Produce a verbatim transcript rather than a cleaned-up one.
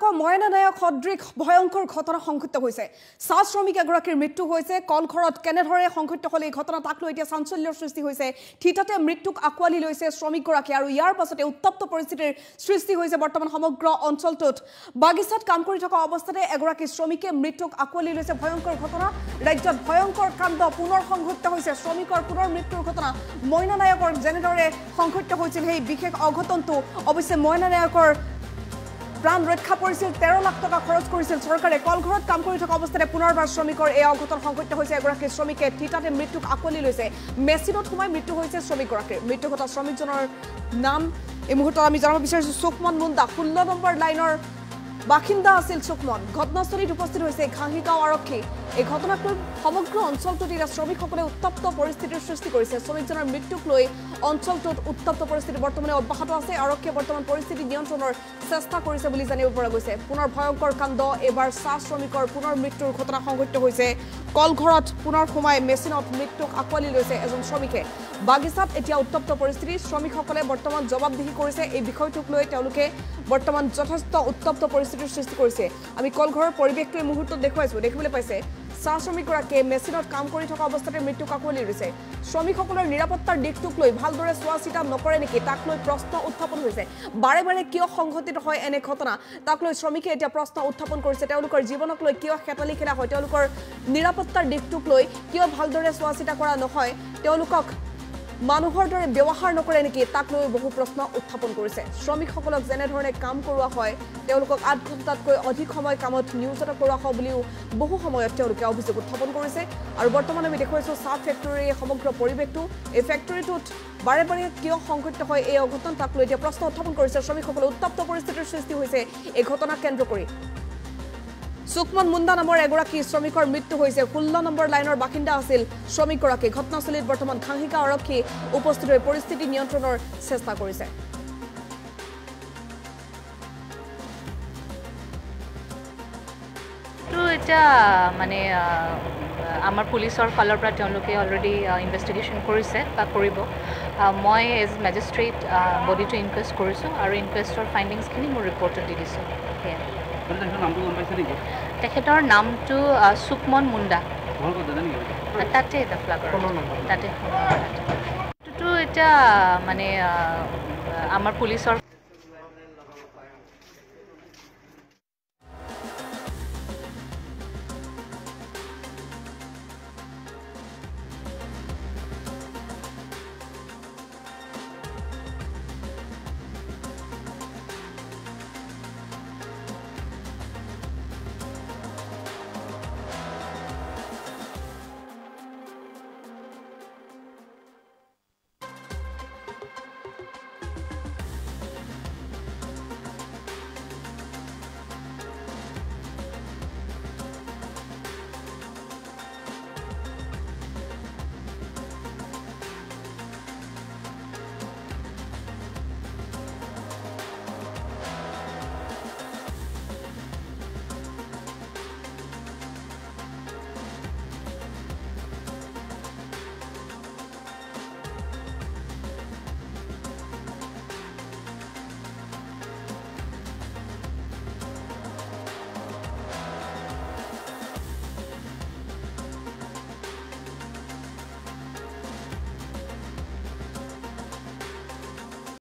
আকৌ ময়নানায়ক সদৃশ ভয়ংকৰ ঘটনা সংঘটিত হৈছে চাহ শ্ৰমিক এগৰাকীৰ মৃত্যু হৈছে কলঘৰত কেনেধৰে সংঘটিত হল এই ঘটনা তাক লৈ এতিয়া চাঞ্চল্যৰ সৃষ্টি হৈছে ঠিতাতে মৃত্যুক আকোৱালি লৈছে শ্ৰমিকগৰাকী আৰু ইয়াৰ পাছতে উত্তপ্ত পৰিস্থিতিৰ সৃষ্টি হৈছে বৰ্তমান সমগ্ৰ অঞ্চলটোত বাগিচাত কাম কৰি থকা অৱস্থাতে এগৰাকী শ্ৰমিকে মৃত্যুক আকোৱালি লৈছে ভয়ংকৰ ঘটনা ৰাজ্যত ভয়ংকৰ কাণ্ড পুনৰ সংঘটিত হৈছে শ্ৰমিকৰ পুনৰ মৃত্যুৰ ঘটনা ময়নানায়কৰ যেনেদৰে সংঘটিত হৈছিল সেই বিশেষ অঘটনটো অৱশ্যে ময়নানায়কৰ প্ৰাণ ৰক্ষা পৰিছিল তেৰ লাখ টকা খৰচ কৰিছিল চৰকাৰে কলঘৰত কাম কৰি থকা অৱস্থাতে পুনৰবাৰ শ্ৰমিকৰ এই অঘটন সংঘটিত হৈছে এগৰাকী শ্ৰমিকে ঠিতাতে মৃত্যুক আকোৱালি লৈছে মেচিনত সোমাই মৃত্যু হৈছে শ্ৰমিকগৰাকীৰ মৃত্যু ঘটা শ্ৰমিকজনৰ নাম এই মুহূৰ্তত আমি জানিব বিচাৰিছো সুকমন মুণ্ডা ষোল্ল নম্বৰ লাইনৰ বাসিন্দা আছিল সুকমন ঘটনাস্থলীত উপস্থিত হৈছে ঘাঁহিগাঁও আৰক্ষী এই ঘটনাক লৈ সমগ্ৰ অঞ্চলটোত এতিয়া শ্ৰমিকসকলে উত্তপ্ত পৰিস্থিতিৰ সৃষ্টি কৰিছে শ্ৰমিকজনৰ মৃত্যুক লৈ অঞ্চলটোত উত্তপ্ত পৰিস্থিতি বৰ্তমানে অব্যাহত আছে আৰক্ষীয়ে বৰ্তমান পৰিস্থিতি নিয়ন্ত্ৰণৰ চেষ্টা কৰিছে বুলি জানিব পৰা গৈছে পুনৰ ভয়ংকৰ কাণ্ড এবাৰ চাহ শ্ৰমিকৰ পুনৰ মৃত্যুৰ ঘটনা সংঘটিত হৈছে কলঘৰত পুনৰ সোমাই মেচিনত মৃত্যুক আকোৱালি লৈছে এজন শ্ৰমিকে বাগিচাত এতিয়া উত্তপ্ত পৰিস্থিতি শ্ৰমিকসকলে বৰ্তমান জবাবদিহি কৰিছে এই বিষয়টোক লৈ তেওঁলোকে বৰ্তমান যথেষ্ট উত্তপ্ত পৰিস্থিতিৰ সৃষ্টি কৰিছে আমি কলঘৰৰ পৰিৱেশটো এই মুহূৰ্তত দেখুৱাইছো দেখিবলৈ পাইছে চাহ শ্ৰমিকগৰাকীয়ে মেচিনত কাম কৰি থকা অৱস্থাতে মৃত্যুক আকোৱালি লৈছে শ্ৰমিকসকলৰ নিৰাপত্তাৰ দিশটোক লৈ ভালদৰে চোৱা চিতা নকৰে নেকি তাক লৈ প্ৰশ্ন উত্থাপন হৈছে বাৰে বাৰে কিয় সংঘটিত হয় এনে ঘটনা তাক লৈ শ্ৰমিকে এতিয়া প্ৰশ্ন উত্থাপন কৰিছে তেওঁলোকৰ জীৱনক লৈ কিয় খেতালি খেলা হয় তেওঁলোকৰ নিৰাপত্তাৰ দিশটোক লৈ কিয় ভালদৰে চোৱা চিতা কৰা নহয় তেওঁলোকক মানুহৰ দৰে ব্যৱহাৰ নকৰে নেকি তাক লৈ বহু প্ৰশ্ন উত্থাপন কৰিছে শ্ৰমিকসকলক যেনেধৰণে কাম কৰোৱা হয় তেওঁলোকক আঠ ঘণ্টাতকৈ অধিক সময় কামত নিয়োজিত কৰোৱা হয় বুলিও বহু সময়ত তেওঁলোকে অভিযোগ উত্থাপন কৰিছে আৰু বৰ্তমান আমি দেখুৱাইছো চাহ ফেক্টৰীৰ সমগ্ৰ পৰিৱেশটো এই ফেক্টৰীটোত বাৰে বাৰে কিয় সংঘটিত হয় এই অঘটন তাক লৈ এতিয়া প্ৰশ্ন উত্থাপন কৰিছে শ্ৰমিকসকলে উত্তপ্ত পৰিস্থিতিৰ সৃষ্টি হৈছে এই ঘটনাক কেন্দ্ৰ কৰি সুকমন মুণ্ডা নামৰ এগৰাকী শ্ৰমিকৰ মৃত্যু হৈছে ষোল্ল নম্বৰ লাইনৰ বাসিন্দা আছিল শ্ৰমিকগৰাকী ঘটনাস্থলীত বৰ্তমান ঘাঁহিগাঁও আৰক্ষী উপস্থিত হৈ পৰিস্থিতি নিয়ন্ত্ৰণৰ চেষ্টা কৰিছে এটা মানে আমাৰ পুলিচৰ ফালৰ পৰা তেওঁলোকে অলৰেডি ইনভেষ্টিগেশ্যন কৰিছে বা কৰিব মই এজ মেজিষ্ট্ৰেট বডিটো ইনকুৱেষ্ট কৰিছোঁ আৰু ইনকুৱেষ্টৰ ফাইণ্ডিংছখিনি মোৰ ৰিপৰ্টত দি দিছোঁ তেখেতৰ নামটো সুকমন মুণ্ডা তাতে তাতে এইটোতো এতিয়া মানে আমাৰ পুলিচৰ